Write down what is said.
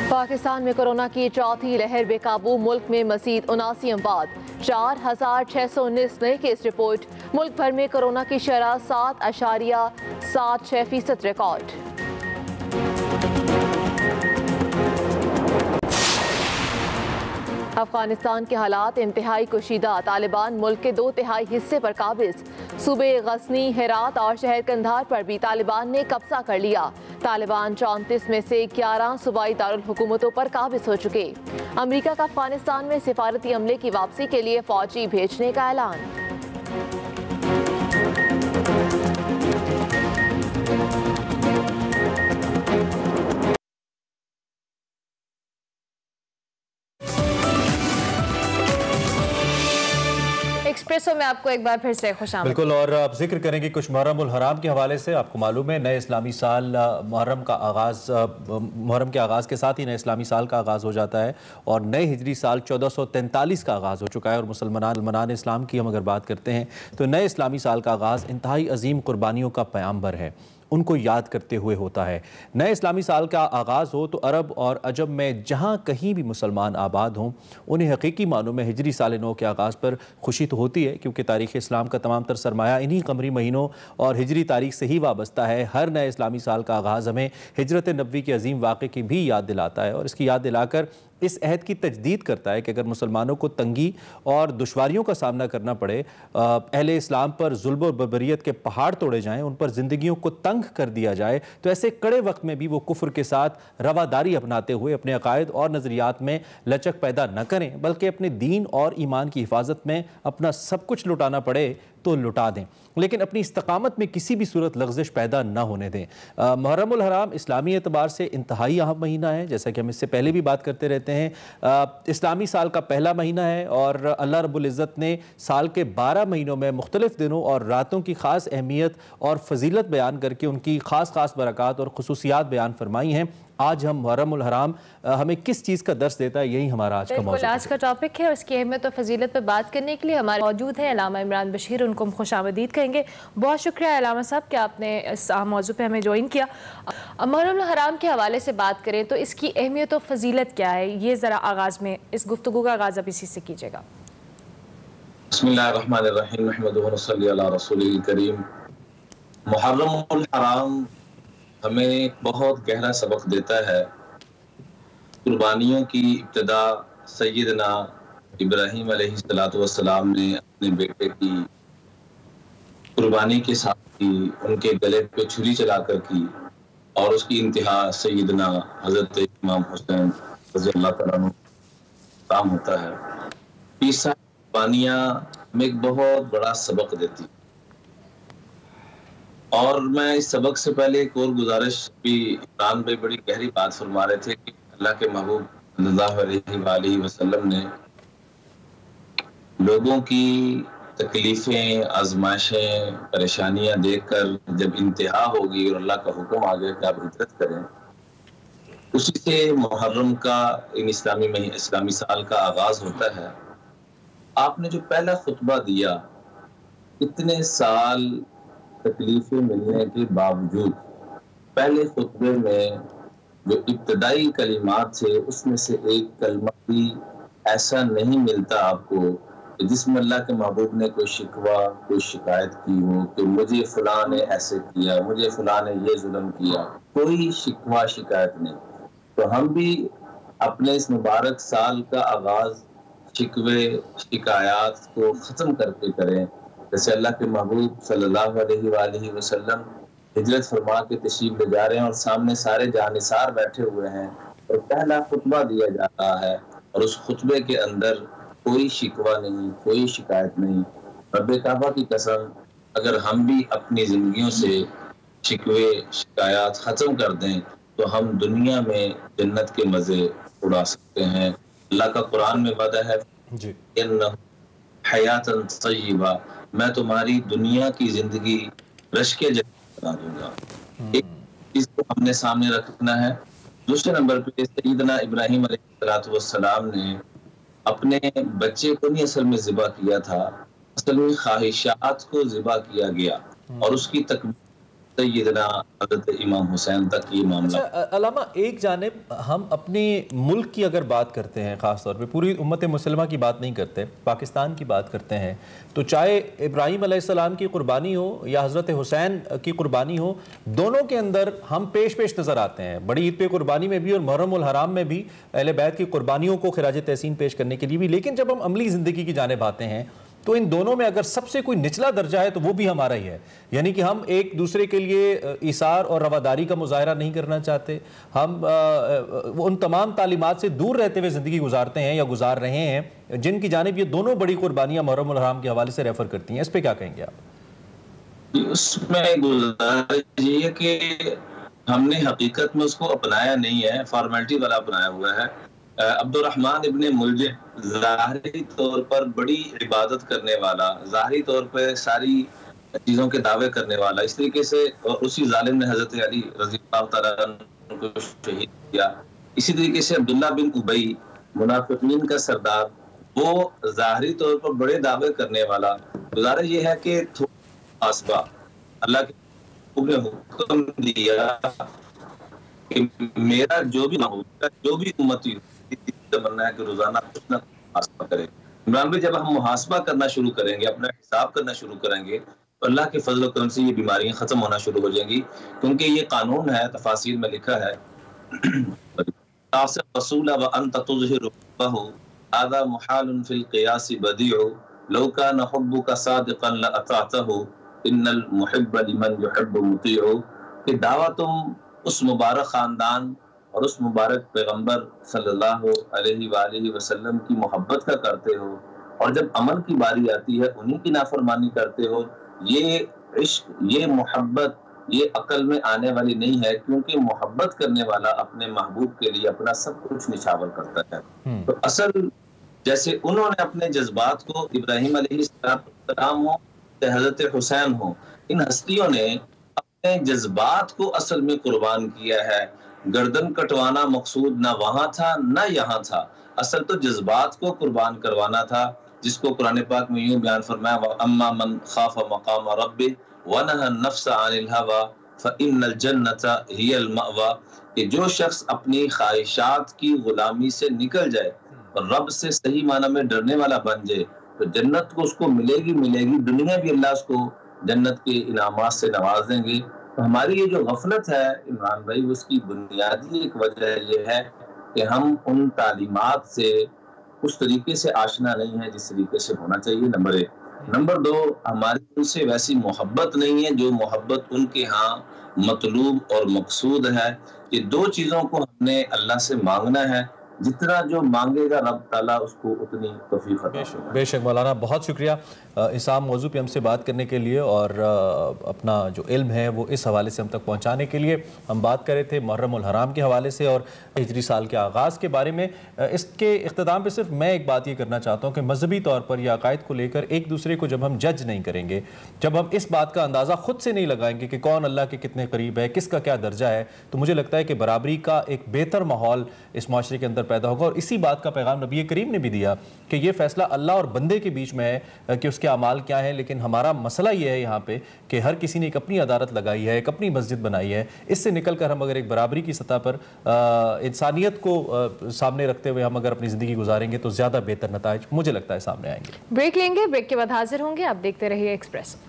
پاکستان میں کورونا کی چوتھی لہر بے قابو، ملک میں مزید 79 اموات، 4619 نئے کیس رپورٹ۔ ملک بھر میں کورونا کی شرح 7.76% ریکارڈ۔ افغانستان کے حالات انتہائی کشیدہ، طالبان ملک کے 2/3 حصے پر قابض۔ صوبے غزنی، ہرات اور شہر قندھار پر بھی طالبان نے قبضہ کر لیا۔ طالبان 34 میں سے 11 صوبائی دارالحکومتوں پر قابض ہو چکے۔ امریکہ کا افغانستان میں سفارتی عملے کی واپسی کے لیے فوجی بھیجنے کا اعلان۔ ایکسپریسو میں آپ کو ایک بار پھر سے خوش آمدید۔ بالکل، اور آپ ذکر کریں گے کچھ محرم الحرام کے حوالے سے۔ آپ کو معلوم ہے نئے اسلامی سال محرم کے آغاز کے ساتھ ہی نئے اسلامی سال کا آغاز ہو جاتا ہے، اور نئے ہجری سال 1443 کا آغاز ہو چکا ہے۔ اور مسلمان اسلام کی ہم اگر بات کرتے ہیں تو نئے اسلامی سال کا آغاز انتہائی عظیم قربانیوں کا پیامبر ہے، ان کو یاد کرتے ہوئے ہوتا ہے۔ نئے اسلامی سال کا آغاز ہو تو عرب اور عجم میں جہاں کہیں بھی مسلمان آباد ہوں، انہیں حقیقی معنوں میں ہجری سال نو کے آغاز پر خوشی تو ہوتی ہے، کیونکہ تاریخ اسلام کا تمام تر سرمایہ انہی قمری مہینوں اور ہجری تاریخ سے ہی وابستہ ہے۔ ہر نئے اسلامی سال کا آغاز ہمیں ہجرت نبوی کے عظیم واقعے کی بھی یاد دلاتا ہے، اور اس کی یاد دلا کر اس عہد کی تجدید کرتا ہے کہ اگر مسلمانوں کو تنگی اور دشواریوں کا سامنا کرنا پڑے، اہل اسلام پر ظلم و بربریت کے پہاڑ توڑے جائیں، ان پر زندگیوں کو تنگ کر دیا جائے، تو ایسے کڑے وقت میں بھی وہ کفر کے ساتھ رواداری اپناتے ہوئے اپنے عقائد اور نظریات میں لچک پیدا نہ کریں، بلکہ اپنے دین اور ایمان کی حفاظت میں اپنا سب کچھ لٹانا پڑے تو لٹا دیں، لیکن اپنی استقامت میں کسی بھی صورت لغزش پیدا نہ ہونے دیں۔ محرم الحرام اسلامی اعتبار سے انتہائی اہم مہینہ ہے، جیسا کہ ہم اس سے پہلے بھی بات کرتے رہتے ہیں۔ اسلامی سال کا پہلا مہینہ ہے، اور اللہ رب العزت نے سال کے 12 مہینوں میں مختلف دنوں اور راتوں کی خاص اہمیت اور فضیلت بیان کر کے ان کی خاص برکات اور خصوصیات بیان فرمائی ہیں۔ آج ہم محرم الحرام ہمیں کس چیز کا درس دیتا ہے، یہی ہمارا آج کا موضوع ہے۔ آج کا ٹاپک ہے، اس کی اہمیت اور فضیلت پر بات کرنے کے لیے ہمارے موجود ہیں علامہ عمران بشیر، ان کو ہم خوش آمدید کہیں گے۔ بہت شکریہ علامہ صاحب کہ آپ نے اس موضوع پہ ہمیں جوائن کیا۔ محرم الحرام کے حوالے سے بات کریں تو اس کی اہمیت و فضیلت کیا ہے، یہ ذرا آغاز میں اس گفتگو کا آغاز اب اسی سے کیجیے گا۔ بسم اللہ الرحمن الرحیم، نحمدہ ونصلی علی رسولہ الکریم۔ محرم الحرام ہمیں بہت گہرا سبق دیتا ہے۔ قربانیوں کی ابتدا سیدنا ابراہیم علیہ السلام نے اپنے بیٹے کی قربانی کے ساتھ کی، ان کے گلے پہ چھری چلا کر کی، اور اس کی انتہا سیدنا حضرت امام حسین رضی اللہ تعالیٰ عنہ کام ہوتا ہے۔ یہ ساری قربانیاں ہمیں ایک بہت بڑا سبق دیتی، اور میں اس سبق سے پہلے ایک اور گزارش بھی، عمران بھائی بڑی گہری بات فرما رہے تھے کہ اللہ کے محبوب صلی اللہ علیہ وآلہ وسلم نے لوگوں کی تکلیفیں، آزمائشیں، پریشانیاں دیکھ کر جب انتہا ہوگی اور اللہ کا حکم آ گیا کہ آپ ہجرت کریں، اسی سے محرم کا اسلامی سال کا آغاز ہوتا ہے۔ آپ نے جو پہلا خطبہ دیا، اتنے سال تکلیفیں ملنے کے باوجود پہلے خطبے میں جو ابتدائی کلمات تھے، اس میں سے ایک کلمہ بھی ایسا نہیں ملتا آپ کو جس میں اللہ کے محبوب نے کوئی شکوہ، کوئی شکایت کی ہو کہ مجھے فلاں نے ایسے کیا، مجھے فلاں نے یہ ظلم کیا، کوئی شکوہ شکایت نہیں۔ تو ہم بھی اپنے اس مبارک سال کا آغاز شکوے شکایات کو ختم کر کے کریں، جیسے اللہ کے محبوب صلی اللہ علیہ وآلہ وسلم ہجرت فرما کے تشریف لے جا رہے ہیں، اور سامنے سارے جانثار بیٹھے ہوئے ہیں، اور پہلا خطبہ دیا جا رہا ہے، اور اس خطبے کے اندر کوئی شکوہ نہیں، کوئی شکایت نہیں۔ رب کعبہ کی قسم، اگر ہم بھی اپنی زندگیوں سے شکوے شکایات ختم کر دیں تو ہم دنیا میں جنت کے مزے اڑا سکتے ہیں۔ اللہ کا قرآن میں وعدہ ہے حیات طیبہ، میں تمہاری دنیا کی زندگی رشک جنت بنا دوں گا۔ ایک چیز کو ہم نے سامنے رکھنا ہے۔ دوسرے نمبر پہ سیدنا ابراہیم علیہ السلام نے اپنے بچے کو نہیں اصل میں ذبح کیا تھا، اصل میں خواہشات کو ذبح کیا گیا، اور اس کی सैयदना हज़रत इमाम हुसैन तक ये मामला। अच्छा अलामा, एक जानिब हम अपने मुल्क की अगर बात करते हैं, ख़ास तौर पे पूरी उम्मत मुसलमा की बात नहीं करते, पाकिस्तान की बात करते हैं, तो चाहे इब्राहीम अलैहिस्सलाम की कुर्बानी हो या हज़रत हुसैन की कुर्बानी हो, दोनों के अंदर हम पेश पेश नज़र आते हैं। बड़ी ईद पे कुर्बानी में भी और मुहर्रम उल हराम में भी अहले बैत की कुर्बानियों को खिराज तहसीन पेश करने के लिए भी। लेकिन जब हम अमली ज़िंदगी की जानिब आते हैं तो इन दोनों में अगर सबसे कोई निचला दर्जा है तो वो भी हमारा ही है। यानी कि हम एक दूसरे के लिए ईसार और रवादारी का मुजाहरा नहीं करना चाहते, हम उन तमाम तालीमात से दूर रहते हुए ज़िंदगी गुजारते हैं या गुजार रहे हैं जिनकी जानिब ये दोनों बड़ी कुर्बानियाँ मुहर्रम उल हराम के हवाले से रेफर करती हैं। इस पर क्या कहेंगे आप? उसमें गुजारिश ये है कि हमने हकीकत में उसको अपनाया नहीं है, फॉर्मेलिटी वाला अपनाया हुआ है। अब्दुर्रहमान इब्ने मुलजिम ज़ाहिरी तौर पर बड़ी इबादत करने वाला, ज़ाहिरी तौर पर सारी चीज़ों के दावे करने वाला, इस तरीके से, और उसी जालिम ने हज़रत अली रज़ी अल्लाह तआला अन्हु को शहीद किया। इसी तरीके से अब्दुल्ला बिन उबई मुनाफिकीन का सरदार, वो ज़ाहिरी तौर पर बड़े दावे करने वाला। गुजारिश ये है कि थोड़ा आसबा अल्लाह के हुक्म दिया कि मेरा जो भी उम्मती बनना है कि रोजाना कुछ ना मुहासबा करें। इमरान भाई, जब हम मुहासबा करना शुरू करेंगे, अपना हिसाब करना शुरू करेंगे, तो अल्लाह के फजल और करम से ये बीमारियां खत्म होना शुरू हो जाएंगी। क्योंकि ये कानून है, तफासीर में लिखा है, रसूल व अंत तुज़हिरु बहु आदा मुहालुन फिल क़ियास बदीउ लौ कान हुब्बुका सादिक़न लअतातहु इन्नल मुहिब्ब लिमन युहिब्बु मुतीउ। कि दावा तुम उस मुबारक खानदान और उस मुबारक पैगंबर सल्लल्लाहु अलैहि वसल्लम की मोहब्बत का करते हो, और जब अमल की बारी आती है उन्हीं की नाफरमानी करते हो। ये इश्क, ये मोहब्बत, ये अकल में आने वाली नहीं है, क्योंकि मोहब्बत करने वाला अपने महबूब के लिए अपना सब कुछ निछावर करता है। तो असल जैसे उन्होंने अपने जज्बात को, इब्राहीम अलैहिस्सलाम हो या हजरत हुसैन हो, इन हस्तियों ने अपने जज्बात को असल में कुर्बान किया है। गर्दन कटवाना मकसूद ना वहां था ना यहाँ था, असल तो जज्बात को कुर्बान करवाना था, जिसको कुरान पाक में यूं बयान फरमाया, व अम्मा मन खाफ मकाम रब्बि व नहा नफ्स अनिल हवा फ़इन्नल जन्नता हियल मअवा। कि जो शख्स अपनी ख्वाहिशात की गुलामी से निकल जाए और रब से सही माना में डरने वाला बन जाए, तो जन्नत को उसको मिलेगी। दुनिया भी अल्लाह उसको जन्नत के इनामात से नवाज देंगे। तो हमारी ये जो गफलत है इमरान भाई, उसकी बुनियादी एक वजह ये है कि हम उन तालीमात से उस तरीके से आशना नहीं है जिस तरीके से होना चाहिए, नंबर 1। नंबर 2, हमारी उनसे वैसी मोहब्बत नहीं है जो मोहब्बत उनके यहाँ मतलूब और मकसूद है। ये दो चीज़ों को हमने अल्लाह से मांगना है, जितना जो मांगेगा रब ताला उसको उतनी तौफीक अता करेगा। बेशक मौलाना, बहुत शुक्रिया इस आम मौजू पे हमसे बात करने के लिए और अपना जो इल्म है वो इस हवाले से हम तक पहुंचाने के लिए। हम बात कर रहे थे मुहर्रम उल हराम के हवाले से और हिजरी साल के आगाज़ के बारे में। इसके इख्तिताम पे सिर्फ मैं एक बात ये करना चाहता हूँ कि मजहबी तौर पर या अकायद को लेकर एक दूसरे को जब हम जज नहीं करेंगे, जब हम इस बात का अंदाज़ा ख़ुद से नहीं लगाएंगे कि कौन अल्लाह के कितने करीब है, किसका क्या दर्जा है, तो मुझे लगता है कि बराबरी का एक बेहतर माहौल इस माशरे के अंदर पैदा होगा। और इसी बात का पैगाम नबी करीम ने भी दिया कि ये फैसला अल्लाह और बंदे के बीच में है कि उसके अमाल क्या है। लेकिन हमारा मसला ये है यहाँ पे कि हर किसी ने एक अपनी अदालत लगाई है, एक अपनी मस्जिद बनाई है। इससे निकल कर हम अगर एक बराबरी की सतह पर इंसानियत को सामने रखते हुए हम अगर अपनी ज़िंदगी गुजारेंगे तो ज़्यादा बेहतर नताइज मुझे लगता है सामने आएंगे। ब्रेक लेंगे, ब्रेक के बाद हाजिर होंगे। आप देखते रहिए एक्सप्रेस।